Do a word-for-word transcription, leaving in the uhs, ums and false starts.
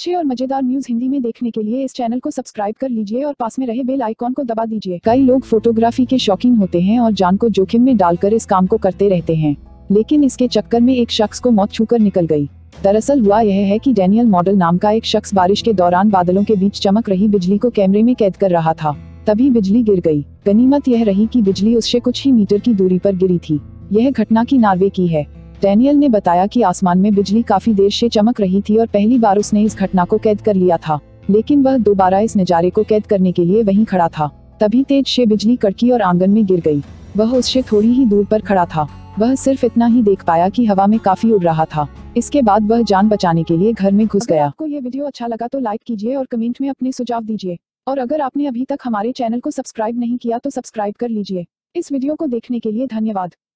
अच्छे और मजेदार न्यूज हिंदी में देखने के लिए इस चैनल को सब्सक्राइब कर लीजिए और पास में रहे बेल आइकॉन को दबा दीजिए। कई लोग फोटोग्राफी के शौकीन होते हैं और जान को जोखिम में डालकर इस काम को करते रहते हैं, लेकिन इसके चक्कर में एक शख्स को मौत छूकर निकल गई। दरअसल हुआ यह है कि डैनियल मॉडल नाम का एक शख्स बारिश के दौरान बादलों के बीच चमक रही बिजली को कैमरे में कैद कर रहा था। तभी बिजली गिर गई। गनीमत यह रही कि बिजली उससे कुछ ही मीटर की दूरी पर गिरी थी। यह घटना की नॉर्वे की है। डैनियल ने बताया कि आसमान में बिजली काफी देर से चमक रही थी और पहली बार उसने इस घटना को कैद कर लिया था, लेकिन वह दोबारा इस नजारे को कैद करने के लिए वहीं खड़ा था। तभी तेज से बिजली कड़की और आंगन में गिर गई। वह उससे थोड़ी ही दूर पर खड़ा था। वह सिर्फ इतना ही देख पाया कि हवा में काफी उड़ रहा था। इसके बाद वह जान बचाने के लिए घर में घुस गया। आपको ये वीडियो अच्छा लगा तो लाइक कीजिए और कमेंट में अपने सुझाव दीजिए। और अगर आपने अभी तक हमारे चैनल को सब्सक्राइब नहीं किया तो सब्सक्राइब कर लीजिए। इस वीडियो को देखने के लिए धन्यवाद।